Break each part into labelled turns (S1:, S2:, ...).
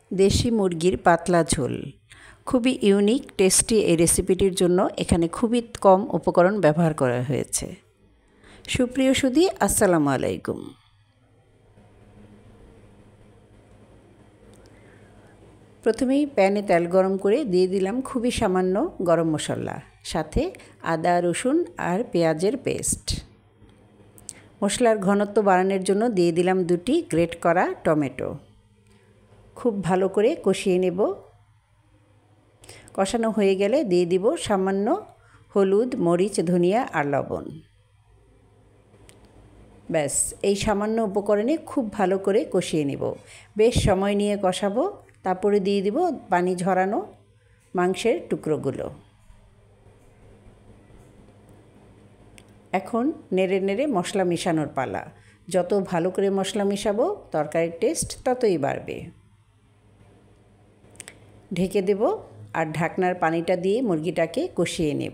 S1: দেশি মুরগির পাতলা ঝোল খুবই ইউনিক টেস্টি। এই রেসিপিটির জন্য এখানে খুবই কম উপকরণ ব্যবহার করা হয়েছে। সুপ্রিয় সুধী, আসসালামু আলাইকুম। প্রথমেই প্যানে তেল গরম করে দিয়ে দিলাম খুবই সামান্য গরম মশলা, সাথে আদা রসুন আর পেঁয়াজের পেস্ট। মশলার ঘনত্ব বাড়ানোর জন্য দিয়ে দিলাম 2টি গ্রেট করা টমেটো। খুব ভালো করে কষিয়ে নেব। কষানো হয়ে গেলে দিয়ে দিব সামান্য হলুদ, মরিচ, ধনিয়া আর লবণ। ব্যাস, এই সামান্য উপকরণে খুব ভালো করে কষিয়ে নেব। বেশ সময় নিয়ে কষাবো। তারপরে দিয়ে দিব পানি ঝরানো মাংসের টুকরোগুলো। এখন নেড়ে নেড়ে মশলা মেশানোর পালা। যত ভালো করে মশলা মেশাবো তরকারির টেস্ট ততই বাড়বে। ঢেকে দেব আর ঢাকনার পানিটা দিয়ে মুরগিটাকে কষিয়ে নেব।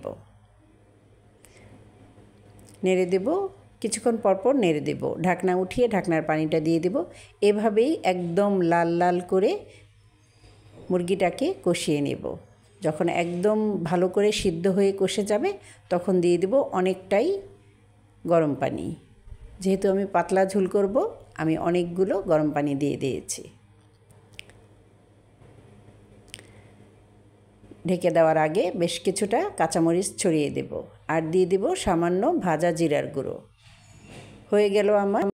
S1: নেড়ে দেব, কিছুক্ষণ পরপর নেড়ে দেব। ঢাকনা উঠিয়ে ঢাকনার পানিটা দিয়ে দেব। এভাবেই একদম লাল লাল করে মুরগিটাকে কষিয়ে নেব। যখন একদম ভালো করে সিদ্ধ হয়ে কষে যাবে তখন দিয়ে দেব অনেকটাই গরম পানি। যেহেতু আমি পাতলা ঝোল করব, আমি অনেকগুলো গরম পানি দিয়ে দিয়েছি। ঢেকে দেওয়ার আগে বেশ কিছুটা কাঁচামরিচ ছড়িয়ে দেব আর দিয়ে দেব সামান্য ভাজা জিরার গুঁড়ো। হয়ে গেল আমার